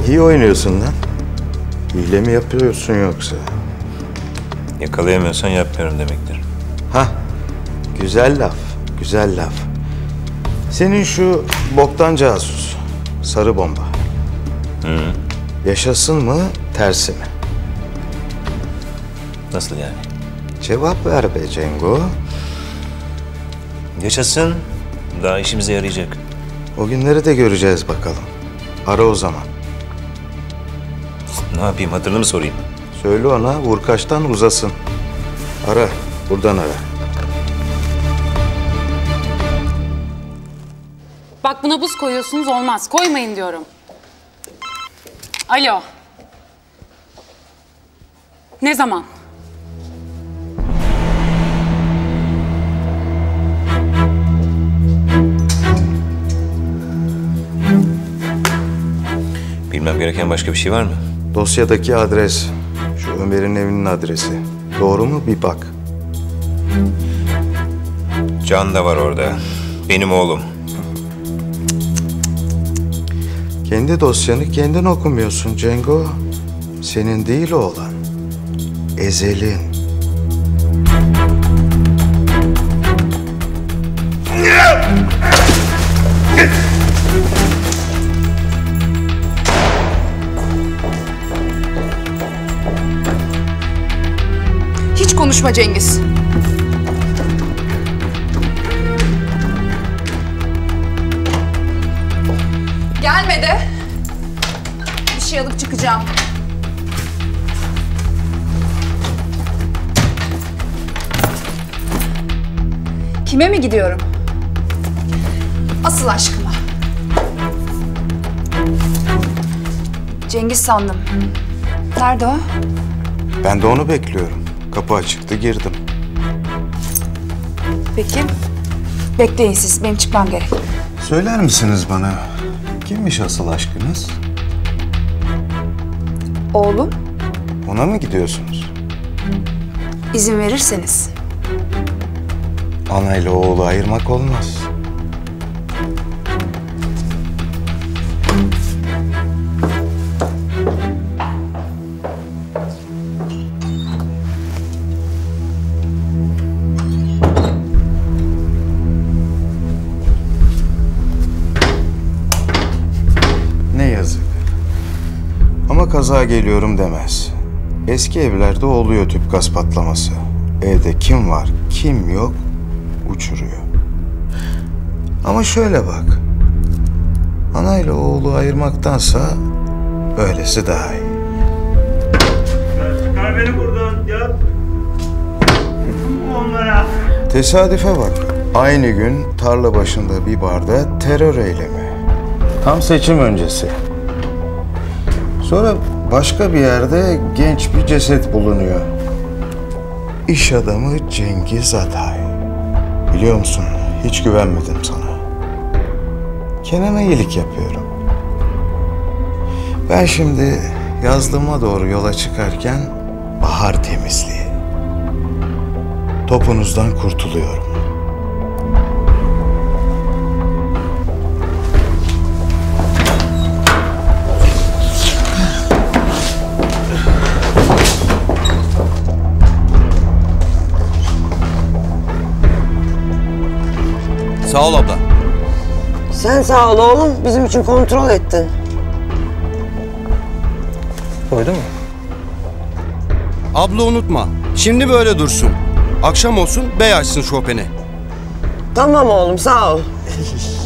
İyi oynuyorsun lan. Hile mi yapıyorsun yoksa? Yakalayamıyorsan yapmıyorum demektir. Hah, güzel laf, güzel laf. Senin şu boktan casus, sarı bomba. Yaşasın mı, tersi mi? Nasıl yani? Cevap ver be Cengo. Yaşasın, daha işimize yarayacak. O günleri de göreceğiz bakalım. Ara o zaman. Ne yapayım, hatırını mı sorayım? Söyle ona vurkaçtan uzasın. Ara, buradan ara. Bak buna buz koyuyorsunuz olmaz. Koymayın diyorum. Alo. Ne zaman? Bilmem gereken başka bir şey var mı? Dosyadaki adres, şu Ömer'in evinin adresi. Doğru mu? Bir bak. Can da var orada. Benim oğlum. Kendi dosyanı kendin okumuyorsun Cengo. Senin değil oğlan. Ezel'in. Hiç konuşma Cengiz. Gelme de. Bir şey alıp çıkacağım. Kime mi gidiyorum? Asıl aşkıma. Cengiz sandım. Nerede o? Ben de onu bekliyorum. Kapı açıktı, girdim. Peki. Bekleyin siz. Benim çıkmam gerek. Söyler misiniz bana, kimmiş asıl aşkınız? Oğlum, Ona mı gidiyorsunuz? izin verirseniz. Ana ile oğlu ayırmak olmaz. Ne yazık. Ama kaza geliyorum demez. Eski evlerde oluyor tüp gaz patlaması. Evde kim var, kim yok uçuruyor. Ama şöyle bak. Anayla oğlu ayırmaktansa böylesi daha iyi. Çıkar beni buradan ya. Onlara. Tesadüfe bak. Aynı gün tarla başında bir barda terör eylemi. Tam seçim öncesi. Sonra başka bir yerde genç bir ceset bulunuyor. İş adamı Cengiz Atay. Biliyor musun, hiç güvenmedim sana. Kenan'a iyilik yapıyorum. Ben şimdi yazlığıma doğru yola çıkarken bahar temizliği. Topunuzdan kurtuluyorum. Sağ ol abla. Sen sağ ol oğlum, bizim için kontrol ettin. Koydu mu? Abla unutma. Şimdi böyle dursun. Akşam olsun bey açsın Chopin'i. Tamam oğlum, sağ ol.